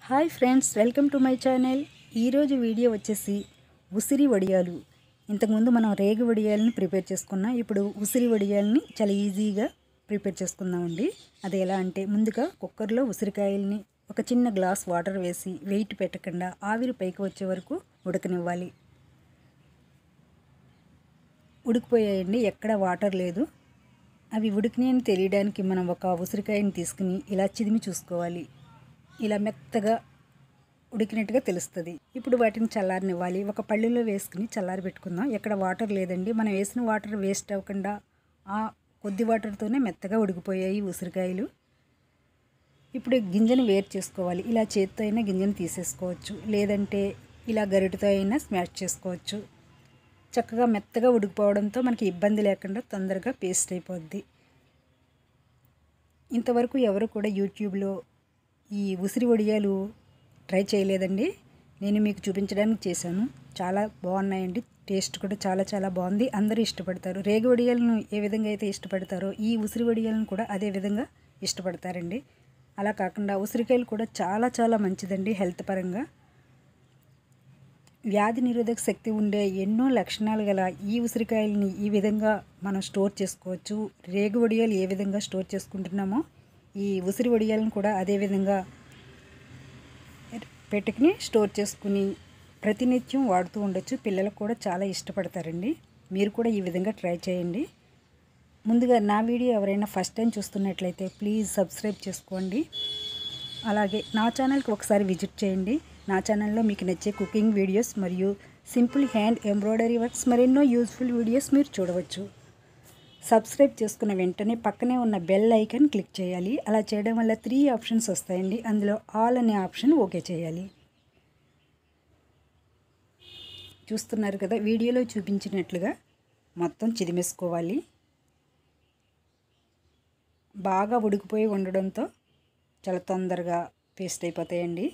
Hi friends, welcome to my channel. ఈరోజు video వచ్చేసి ఉసిరి వడియాలు. ఇంతకుముందు మనం రేగి వడియాలని ప్రిపేర్ చేసుకున్నాం. ఇప్పుడు ఉసిరి వడియాలని చాలా ఈజీగా ప్రిపేర్ చేసుకుందామండి. అది ఎలా అంటే, ముందుగా కుక్కర్లో ఉసిరికాయలని ఒక చిన్న గ్లాస్ వాటర్ వేసి వెయిట్ పెట్టకుండా ఆవిరి పైకి వచ్చే వరకు ఉడకనివ్వాలి. ఉడికిపోయాయండి, ఎక్కడ వాటర్ లేదు. అవి ఉడికినాయని తెలియడానికి మనం ఒక ఉసిరికాయని తీసుకుని ఇలా చిదిమి చూసుకోవాలి. ఇలా మెత్తగా ఉడికినట్టుగా తెలుస్తుంది. ఇప్పుడు వాటిని చల్లారనివ్వాలి. ఒక పళ్ళులో వేసుకుని చల్లారి పెట్టుకుందాం. ఎక్కడ వాటర్ లేదండి, మనం వేసిన వాటర్ వేస్ట్ అవ్వకుండా ఆ కొద్ది వాటర్తోనే మెత్తగా ఉడికిపోయాయి ఉసిరికాయలు. ఇప్పుడు గింజను వేరు చేసుకోవాలి. ఇలా చేత్తో అయినా గింజను తీసేసుకోవచ్చు, లేదంటే ఇలా గరిటతో అయినా స్మాష్ చేసుకోవచ్చు. చక్కగా మెత్తగా ఉడికిపోవడంతో మనకి ఇబ్బంది లేకుండా తొందరగా పేస్ట్ అయిపోద్ది. ఇంతవరకు ఎవరు కూడా యూట్యూబ్లో ఈ ఉసిరి వడియాలు ట్రై చేయలేదండి. నేను మీకు చూపించడానికి చేశాను. చాలా బాగున్నాయండి. టేస్ట్ కూడా చాలా చాలా బాగుంది. అందరూ ఇష్టపడతారు. రేగి వడియాలను ఏ విధంగా అయితే ఇష్టపడతారో ఈ ఉసిరి వడియాలను కూడా అదే విధంగా ఇష్టపడతారండి. అలా కాకుండా ఉసిరికాయలు కూడా చాలా చాలా మంచిదండి హెల్త్ పరంగా. వ్యాధి నిరోధక శక్తి ఉండే ఎన్నో లక్షణాలు గల ఈ ఉసిరికాయలని ఈ విధంగా మనం స్టోర్ చేసుకోవచ్చు. రేగి వడియాలు ఏ విధంగా స్టోర్ చేసుకుంటున్నామో ఈ ఉసిరి వడియాలను కూడా అదే విధంగా పెట్టుకుని స్టోర్ చేసుకుని ప్రతినిత్యం వాడుతూ ఉండొచ్చు. పిల్లలకు కూడా చాలా ఇష్టపడతారండి. మీరు కూడా ఈ విధంగా ట్రై చేయండి. ముందుగా నా వీడియో ఎవరైనా ఫస్ట్ టైం చూస్తున్నట్లయితే ప్లీజ్ సబ్స్క్రైబ్ చేసుకోండి. అలాగే నా ఛానల్కి ఒకసారి విజిట్ చేయండి. నా ఛానల్లో మీకు నచ్చే కుకింగ్ వీడియోస్ మరియు సింపుల్ హ్యాండ్ ఎంబ్రాయిడరీ వర్క్స్ మరెన్నో యూజ్ఫుల్ వీడియోస్ మీరు చూడవచ్చు. సబ్స్క్రైబ్ చేసుకున్న వెంటనే పక్కనే ఉన్న బెల్ ఐకాన్ క్లిక్ చేయాలి. అలా చేయడం వల్ల 3 ఆప్షన్స్ వస్తాయండి. అందులో ఆల్ అనే ఆప్షన్ ఓకే చేయాలి. చూస్తున్నారు కదా, వీడియోలో చూపించినట్లుగా మొత్తం చిదిమేసుకోవాలి. బాగా ఉడికిపోయి ఉండడంతో చాలా తొందరగా పేస్ట్ అయిపోతాయండి.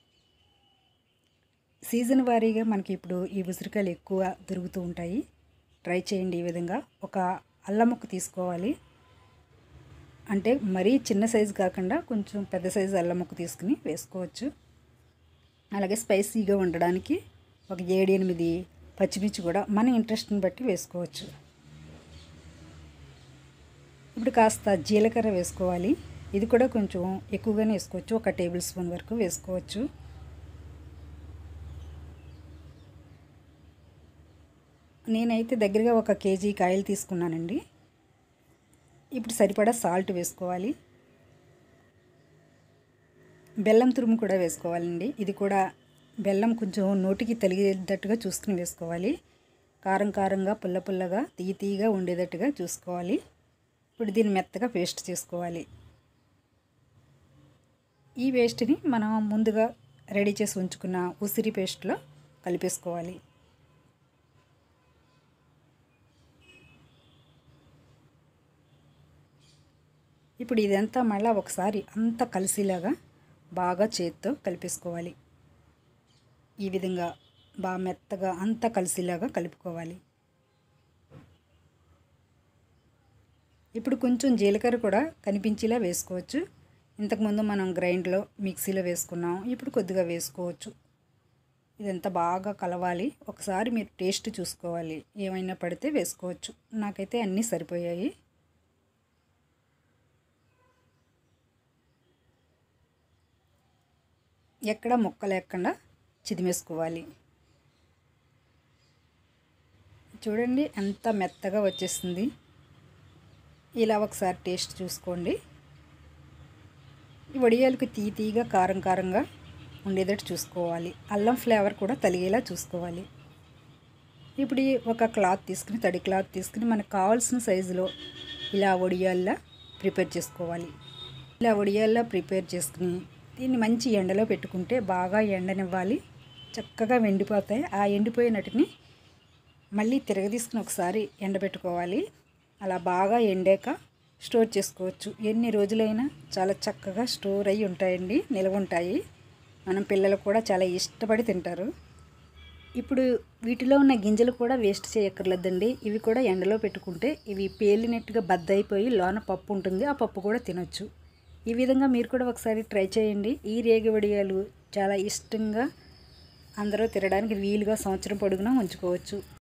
సీజన్ వారీగా మనకి ఇప్పుడు ఈ ఉసిరికాయలు ఎక్కువ దొరుకుతూ ఉంటాయి. ట్రై చేయండి. ఈ విధంగా ఒక అల్లం ముక్క తీసుకోవాలి. అంటే మరీ చిన్న సైజు కాకుండా కొంచెం పెద్ద సైజు అల్లం ముక్క తీసుకుని వేసుకోవచ్చు. అలాగే స్పైసీగా ఉండడానికి ఒక 7-8 పచ్చిమిర్చి కూడా మన ఇంట్రెస్ట్ని బట్టి వేసుకోవచ్చు. ఇప్పుడు కాస్త జీలకర్ర వేసుకోవాలి. ఇది కూడా కొంచెం ఎక్కువగానే వేసుకోవచ్చు. ఒక టేబుల్ స్పూన్ వరకు వేసుకోవచ్చు. నేనైతే దగ్గరగా 1 కేజీ కాయలు తీసుకున్నానండి. ఇప్పుడు సరిపడా సాల్ట్ వేసుకోవాలి. బెల్లం తురుము కూడా వేసుకోవాలండి. ఇది కూడా బెల్లం కొంచెం నోటికి తగిలేటట్టుగా చూసుకుని వేసుకోవాలి. కారం కారంగా పుల్ల పుల్లగా తీయ తీయగా ఉండేటట్టుగా చూసుకోవాలి. ఇప్పుడు దీన్ని మెత్తగా పేస్ట్ చేసుకోవాలి. ఈ పేస్ట్ని మనం ముందుగా రెడీ చేసి ఉంచుకున్న ఉసిరి పేస్ట్లో కలిపేసుకోవాలి. ఇప్పుడు ఇదంతా మళ్ళీ ఒకసారి అంతా కలిసేలాగా బాగా చేత్తో కలిపేసుకోవాలి. ఈ విధంగా బాగా మెత్తగా అంతా కలిసేలాగా కలుపుకోవాలి. ఇప్పుడు కొంచెం జీలకర్ర కూడా కనిపించేలా వేసుకోవచ్చు. ఇంతకుముందు మనం గ్రైండ్లో మిక్సీలో వేసుకున్నాం, ఇప్పుడు కొద్దిగా వేసుకోవచ్చు. ఇదంతా బాగా కలవాలి. ఒకసారి మీరు టేస్ట్ చూసుకోవాలి. ఏమైనా పడితే వేసుకోవచ్చు. నాకైతే అన్నీ సరిపోయాయి. ఎక్కడ ముక్క లేకుండా చిదిమేసుకోవాలి. చూడండి ఎంత మెత్తగా వచ్చేస్తుంది. ఇలా ఒకసారి టేస్ట్ చూసుకోండి. ఈ వడియాలకు తీయగా కారం కారంగా ఉండేటట్టు చూసుకోవాలి. అల్లం ఫ్లేవర్ కూడా తలిగేలా చూసుకోవాలి. ఇప్పుడు ఒక క్లాత్ తీసుకుని, తడి క్లాత్ తీసుకుని మనకు కావాల్సిన సైజులో ఇలా వడియాల్లా ప్రిపేర్ చేసుకోవాలి. ఇలా వడియాల్లా ప్రిపేర్ చేసుకుని దీన్ని మంచి ఎండలో పెట్టుకుంటే బాగా ఎండనివ్వాలి. చక్కగా ఎండిపోతాయి. ఆ ఎండిపోయినట్టుని మళ్ళీ తిరగదీసుకుని ఒకసారి ఎండబెట్టుకోవాలి. అలా బాగా ఎండాక స్టోర్ చేసుకోవచ్చు. ఎన్ని రోజులైనా చాలా చక్కగా స్టోర్ అయ్యి ఉంటాయండి, నిల్వ ఉంటాయి. మనం పిల్లలు కూడా చాలా ఇష్టపడి తింటారు. ఇప్పుడు వీటిలో ఉన్న గింజలు కూడా వేస్ట్ చేయక్కర్లేదండి. ఇవి కూడా ఎండలో పెట్టుకుంటే ఇవి పేలినట్టుగా బద్దయిపోయి లోన పప్పు ఉంటుంది. ఆ పప్పు కూడా తినొచ్చు. ఈ విధంగా మీరు కూడా ఒకసారి ట్రై చేయండి. ఈ రేగి వడియాలు చాలా ఇష్టంగా అందరూ తినడానికి వీలుగా సంవత్సరం పొడుగునా ఉంచుకోవచ్చు.